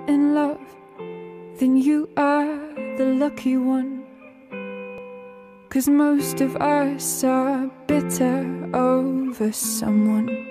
in love, then you are the lucky one. 'Cause most of us are bitter over someone.